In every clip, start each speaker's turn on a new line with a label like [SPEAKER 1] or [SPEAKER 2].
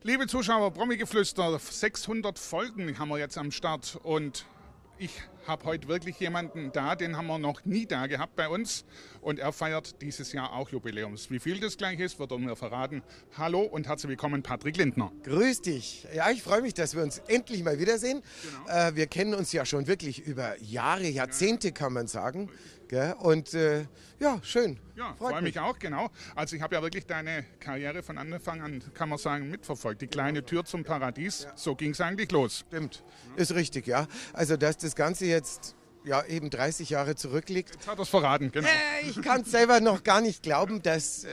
[SPEAKER 1] Liebe Zuschauer, Promi-Geflüster, 600 Folgen haben wir jetzt am Start und ich habe heute wirklich jemanden da, den haben wir noch nie da gehabt bei uns und er feiert dieses Jahr auch Jubiläums. Wie viel das gleich ist, wird er mir verraten. Hallo und herzlich willkommen, Patrick Lindner.
[SPEAKER 2] Grüß dich. Ja, ich freue mich, dass wir uns endlich mal wiedersehen.
[SPEAKER 1] Genau.
[SPEAKER 2] Wir kennen uns ja schon wirklich über Jahre, Jahrzehnte, kann man sagen. Gell? Und ja, schön.
[SPEAKER 1] Ja, freue mich auch, genau. Also ich habe ja wirklich deine Karriere von Anfang an, kann man sagen, mitverfolgt. Die kleine Tür zum Paradies, so ging es eigentlich los.
[SPEAKER 2] Stimmt, ist richtig, ja. Also dass das Ganze jetzt ja eben 30 Jahre zurückliegt.
[SPEAKER 1] Jetzt hat er es verraten, genau.
[SPEAKER 2] Ich kann es selber noch gar nicht glauben, dass,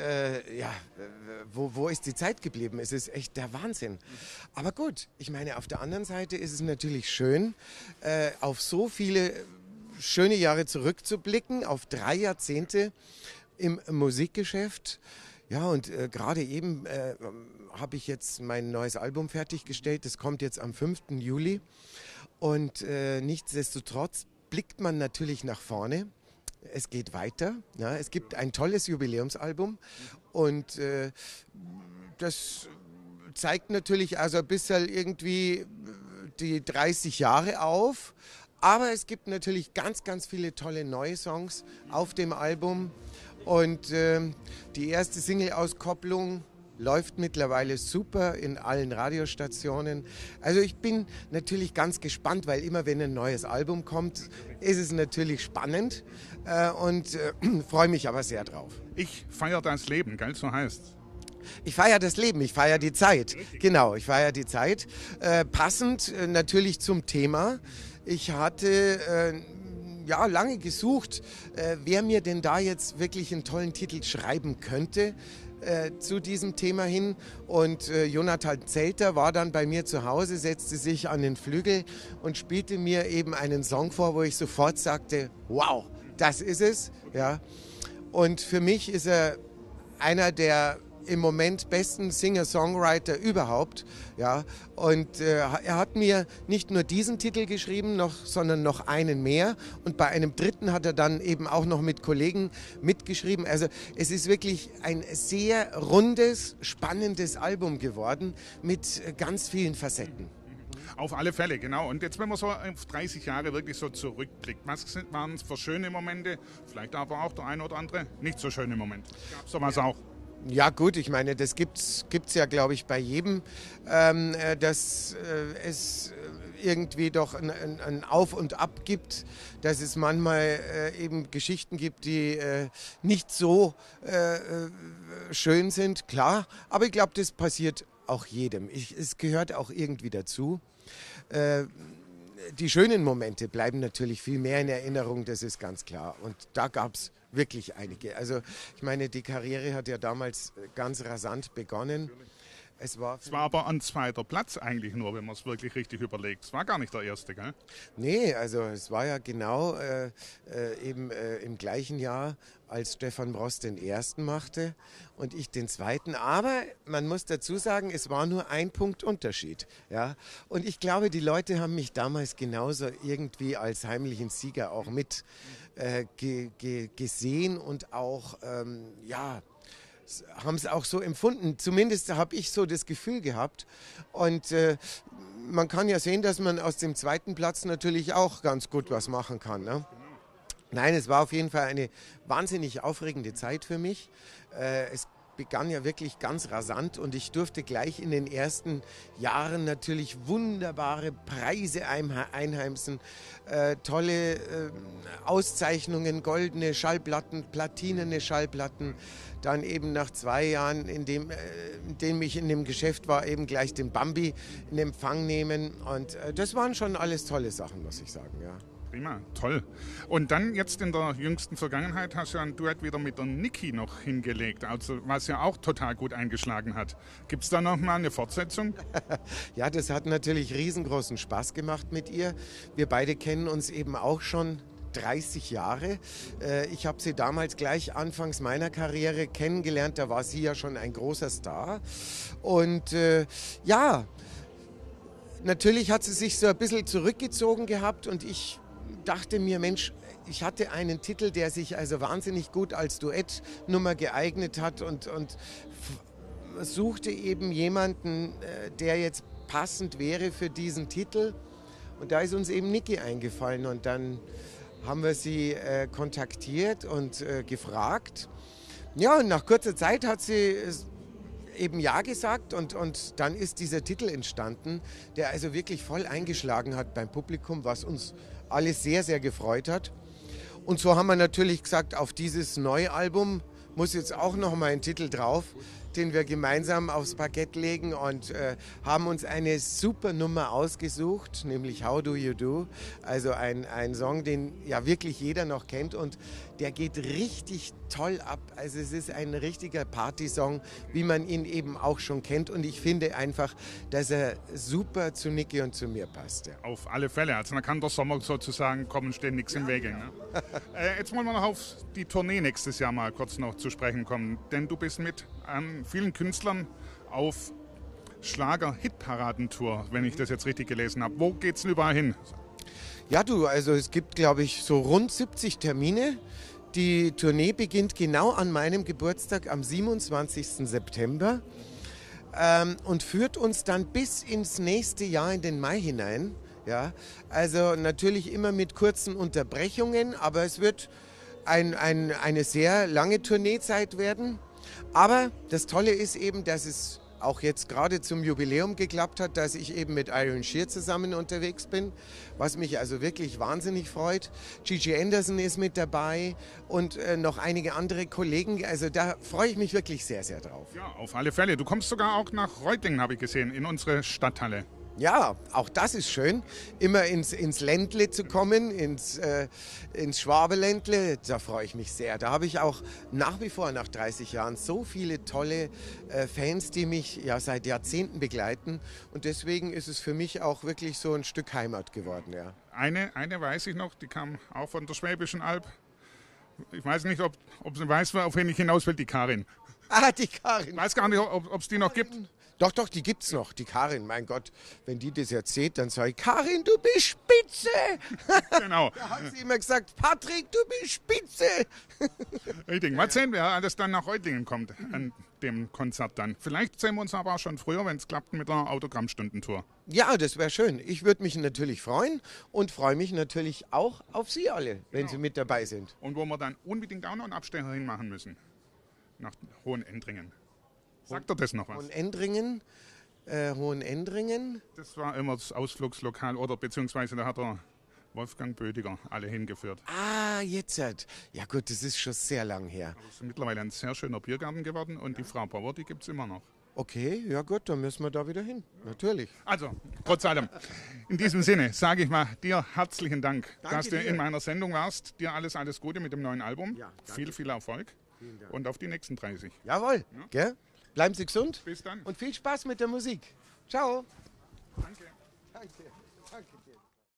[SPEAKER 2] wo ist die Zeit geblieben? Es ist echt der Wahnsinn. Aber gut, ich meine, auf der anderen Seite ist es natürlich schön, auf so viele schöne Jahre zurückzublicken, auf 3 Jahrzehnte im Musikgeschäft. Ja, und gerade eben habe ich jetzt mein neues Album fertiggestellt. Das kommt jetzt am 5. Juli. Und nichtsdestotrotz blickt man natürlich nach vorne. Es geht weiter. Ja, es gibt ein tolles Jubiläumsalbum. Und das zeigt natürlich also ein bisschen irgendwie die 30 Jahre auf. Aber es gibt natürlich ganz, ganz viele tolle neue Songs auf dem Album. Und die erste Single-Auskopplung läuft mittlerweile super in allen Radiostationen. Also ich bin natürlich ganz gespannt, weil immer wenn ein neues Album kommt, ist es natürlich spannend und freue mich aber sehr drauf.
[SPEAKER 1] Ich feiere das Leben, gell, so heißt.
[SPEAKER 2] Ich feiere das Leben, ich feiere die Zeit. Genau, ich feiere die Zeit. Passend natürlich zum Thema. Ich hatte lange gesucht, wer mir denn da jetzt wirklich einen tollen Titel schreiben könnte zu diesem Thema hin. Und Jonathan Zelter war dann bei mir zu Hause, setzte sich an den Flügel und spielte mir eben einen Song vor, wo ich sofort sagte, wow, das ist es. Ja. Und für mich ist er einer der im Moment besten Singer-Songwriter überhaupt. Ja. Und er hat mir nicht nur diesen Titel geschrieben, sondern noch einen mehr. Und bei einem dritten hat er dann eben auch noch mit Kollegen mitgeschrieben. Also es ist wirklich ein sehr rundes, spannendes Album geworden mit ganz vielen Facetten.
[SPEAKER 1] Auf alle Fälle, genau. Und jetzt, wenn man so auf 30 Jahre wirklich so zurückblickt, was waren es für schöne Momente, vielleicht aber auch der eine oder andere nicht so schöne Moment? Gab es sowas auch?
[SPEAKER 2] Ja gut, ich meine, das gibt's ja, glaube ich, bei jedem, dass es irgendwie doch ein Auf und Ab gibt, dass es manchmal eben Geschichten gibt, die nicht so schön sind, klar, aber ich glaube, das passiert auch jedem. Es gehört auch irgendwie dazu. Die schönen Momente bleiben natürlich viel mehr in Erinnerung, das ist ganz klar. Und da gab es wirklich einige. Also ich meine, die Karriere hat ja damals ganz rasant begonnen. Es war
[SPEAKER 1] aber ein zweiter Platz eigentlich nur, wenn man es wirklich richtig überlegt. Es war gar nicht der erste, gell?
[SPEAKER 2] Nee, also es war ja genau im gleichen Jahr, als Stefan Bross den ersten machte und ich den zweiten. Aber man muss dazu sagen, es war nur ein Punkt Unterschied. Ja? Und ich glaube, die Leute haben mich damals genauso irgendwie als heimlichen Sieger auch mit gesehen und auch, haben es auch so empfunden. Zumindest habe ich so das Gefühl gehabt. Und man kann ja sehen, dass man aus dem zweiten Platz natürlich auch ganz gut was machen kann. Ne? Nein, es war auf jeden Fall eine wahnsinnig aufregende Zeit für mich. Es begann ja wirklich ganz rasant und ich durfte gleich in den ersten Jahren natürlich wunderbare Preise einheimsen, tolle Auszeichnungen, goldene Schallplatten, platinene Schallplatten, dann eben nach 2 Jahren, in dem ich in dem Geschäft war, eben gleich den Bambi in Empfang nehmen und das waren schon alles tolle Sachen, muss ich sagen, ja.
[SPEAKER 1] Prima, toll. Und dann jetzt in der jüngsten Vergangenheit hast du ja ein Duett wieder mit der Niki noch hingelegt, also was ja auch total gut eingeschlagen hat. Gibt es da noch mal eine Fortsetzung?
[SPEAKER 2] Ja, das hat natürlich riesengroßen Spaß gemacht mit ihr. Wir beide kennen uns eben auch schon 30 Jahre. Ich habe sie damals gleich anfangs meiner Karriere kennengelernt, da war sie ja schon ein großer Star. Und natürlich hat sie sich so ein bisschen zurückgezogen gehabt und ich dachte mir, Mensch, ich hatte einen Titel, der sich also wahnsinnig gut als Duettnummer geeignet hat und suchte eben jemanden, der jetzt passend wäre für diesen Titel. Und da ist uns eben Niki eingefallen und dann haben wir sie kontaktiert und gefragt. Ja, und nach kurzer Zeit hat sie eben Ja gesagt und dann ist dieser Titel entstanden, der also wirklich voll eingeschlagen hat beim Publikum, was uns alle sehr, sehr gefreut hat. Und so haben wir natürlich gesagt, auf dieses neue Album muss jetzt auch noch mal ein Titel drauf, den wir gemeinsam aufs Parkett legen und haben uns eine super Nummer ausgesucht, nämlich How Do You Do. Also ein Song, den ja wirklich jeder noch kennt und der geht richtig toll ab. Also es ist ein richtiger Partysong, wie man ihn eben auch schon kennt und ich finde einfach, dass er super zu Niki und zu mir passt. Ja.
[SPEAKER 1] Auf alle Fälle, also da kann der Sommer sozusagen kommen, steht nichts im Wege. Ne? Jetzt wollen wir noch auf die Tournee nächstes Jahr mal kurz noch zu sprechen kommen, denn du bist mit vielen Künstlern auf Schlager-Hitparadentour, wenn ich das jetzt richtig gelesen habe. Wo geht's denn überall hin?
[SPEAKER 2] Ja du, also es gibt glaube ich so rund 70 Termine. Die Tournee beginnt genau an meinem Geburtstag am 27. September und führt uns dann bis ins nächste Jahr in den Mai hinein. Ja, also natürlich immer mit kurzen Unterbrechungen, aber es wird eine sehr lange Tourneezeit werden. Aber das Tolle ist eben, dass es auch jetzt gerade zum Jubiläum geklappt hat, dass ich eben mit Iron Shear zusammen unterwegs bin, was mich also wirklich wahnsinnig freut. Gigi Anderson ist mit dabei und noch einige andere Kollegen. Also da freue ich mich wirklich sehr, sehr drauf.
[SPEAKER 1] Ja, auf alle Fälle. Du kommst sogar auch nach Reutlingen, habe ich gesehen, in unsere Stadthalle.
[SPEAKER 2] Ja, auch das ist schön, immer ins Ländle zu kommen, ins Schwabeländle, da freue ich mich sehr. Da habe ich auch nach wie vor, nach 30 Jahren, so viele tolle Fans, die mich ja seit Jahrzehnten begleiten und deswegen ist es für mich auch wirklich so ein Stück Heimat geworden. Ja.
[SPEAKER 1] Eine weiß ich noch, die kam auch von der Schwäbischen Alb. Ich weiß nicht, ob sie weiß, auf wen ich hinaus will, die Karin.
[SPEAKER 2] Ah, die Karin.
[SPEAKER 1] Ich weiß gar nicht, ob es die noch gibt.
[SPEAKER 2] Doch, die gibt's noch, die Karin. Mein Gott, wenn die das erzählt, dann sage ich, Karin, du bist spitze.
[SPEAKER 1] Genau.
[SPEAKER 2] Da hat sie immer gesagt, Patrick, du bist spitze.
[SPEAKER 1] Richtig, mal sehen, wer alles dann nach Reutlingen kommt an dem Konzert dann. Vielleicht sehen wir uns aber auch schon früher, wenn es klappt mit der Autogrammstundentour.
[SPEAKER 2] Ja, das wäre schön. Ich würde mich natürlich freuen und freue mich natürlich auch auf Sie alle, wenn Sie mit dabei sind.
[SPEAKER 1] Und wo wir dann unbedingt auch noch einen Abstecher hinmachen müssen. Nach Hohenendringen. Sagt er das noch was?
[SPEAKER 2] Hohenendringen.
[SPEAKER 1] Das war immer das Ausflugslokal oder beziehungsweise da hat der Wolfgang Bödiger alle hingeführt.
[SPEAKER 2] Ah, jetzt. Ja gut, das ist schon sehr lang her.
[SPEAKER 1] Das ist mittlerweile ein sehr schöner Biergarten geworden und die Frau Bauer, die gibt es immer noch.
[SPEAKER 2] Okay, ja gut, dann müssen wir da wieder hin. Natürlich.
[SPEAKER 1] Also, trotz allem, in diesem Sinne sage ich mal dir herzlichen Dank, dass du in meiner Sendung warst. Dir alles Gute mit dem neuen Album. Ja, viel Erfolg und auf die nächsten 30.
[SPEAKER 2] Jawohl, ja? Gell? Bleiben Sie gesund.
[SPEAKER 1] Bis dann.
[SPEAKER 2] Und viel Spaß mit der Musik. Ciao.
[SPEAKER 1] Danke.
[SPEAKER 2] Danke. Danke dir.